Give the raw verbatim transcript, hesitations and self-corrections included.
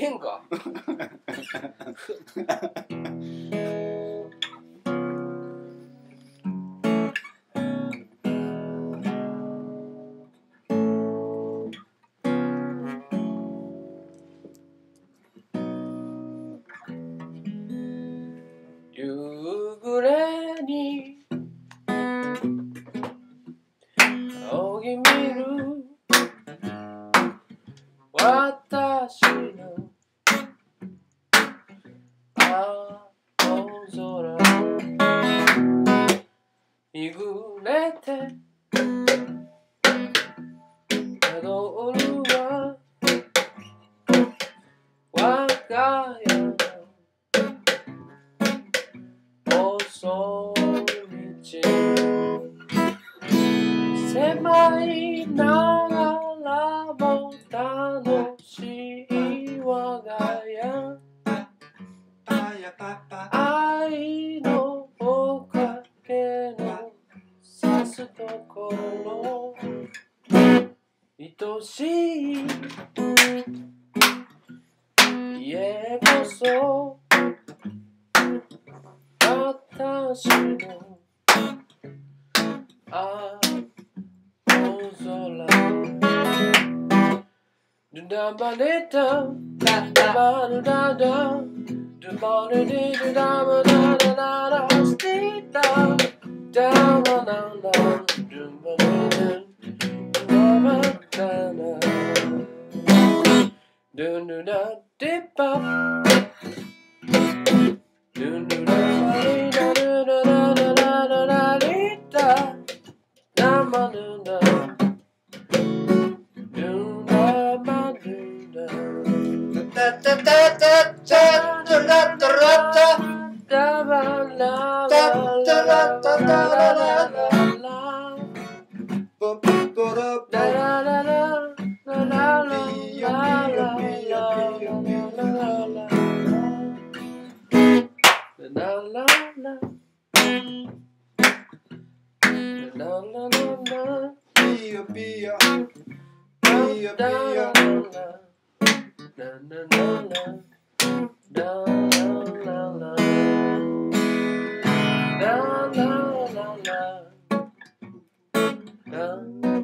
へんか。夕暮れに仰ぎ見る私の青空日暮れて宿るは我が家の細い道狭いながらも楽しい我が家愛のおかげのさすところ愛しい家こそ私の青空ドダバデダダバルダダドバルディダバダダダダスティダダラララドバルデダバダダドゥドダディバドゥドダバリダドダダダダダダリダダマドダドダマドダタタタタタタラタラタダバラタタラタタラララポポポラポラララララララPia pia pia pia la la la la la la la la la la la